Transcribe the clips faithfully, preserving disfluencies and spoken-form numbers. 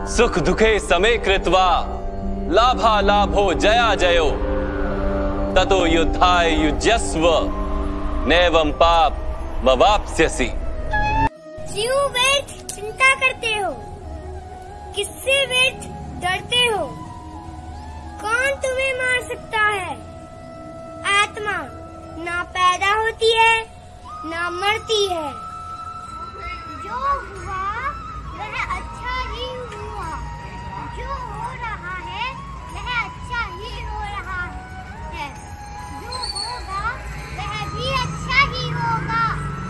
सुख दुखे समे कृत्वा लाभा लाभो जया जयो ततो युद्धाय युज्यस्व नैवं पाप ववाप्स्यसि। क्यों व्यर्थ चिंता करते हो? किससे व्यर्थ डरते हो? कौन तुम्हें मार सकता है? आत्मा ना पैदा होती है ना मरती है। जो हुआ वह अच्छा ही हुआ, जो हो रहा है वह अच्छा ही हो रहा है, जो होगा वह भी अच्छा ही होगा।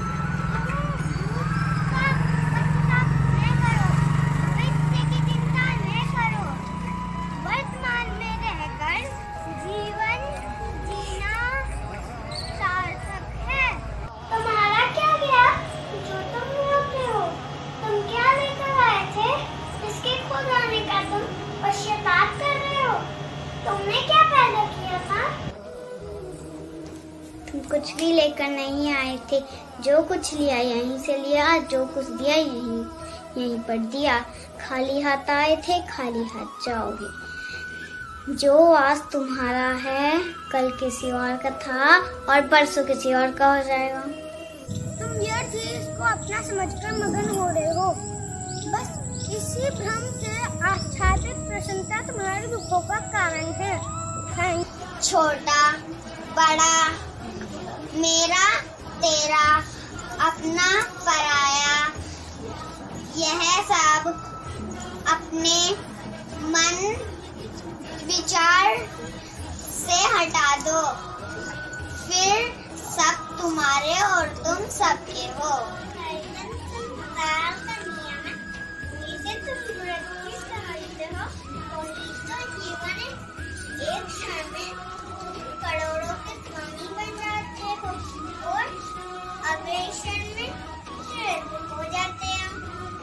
पश्चाताप कर रहे हो? तुमने क्या पैदा किया था? तुम कुछ भी लेकर नहीं आए थे। जो कुछ लिया यहीं से लिया, जो कुछ दिया यहीं यहीं पर दिया। खाली हाथ आए थे, खाली हाथ जाओगे। जो आज तुम्हारा है कल किसी और का था और परसों किसी और का हो जाएगा। तुम ये चीज को अपना समझकर मगन हो रहे हो। बस इसी भ्रम से आच्छादित प्रसन्नता तुम्हारे दुखों का कारण है। छोटा बड़ा, मेरा तेरा, अपना पराया, यह सब अपने मन विचार से हटा दो, फिर सब तुम्हारे और तुम सबके हो। एक क्षण में करोड़ों के स्वामी बन जाते हो और अगले क्षण में हो जाते हैं।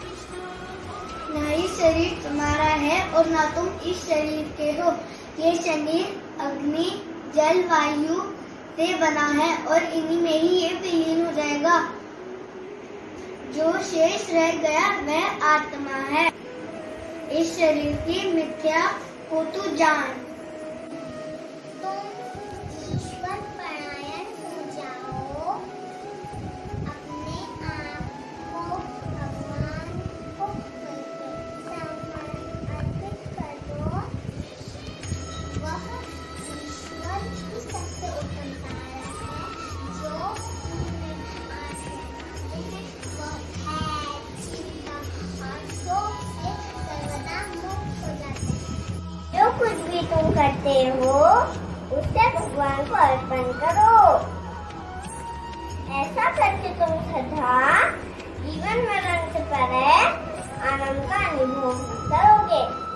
ना ही शरीर तुम्हारा है और ना तुम इस शरीर के हो। ये शरीर अग्नि जल वायु से बना है और इन्हीं में ही ये विलीन हो जाएगा। जो शेष रह गया वह आत्मा है। इस शरीर की मिथ्या को तू जान। जो कुछ भी तुम करते हो उसे भगवान को अर्पण करो। ऐसा करके तुम सदा जीवन मरण से परे आनंद का अनुभव करोगे।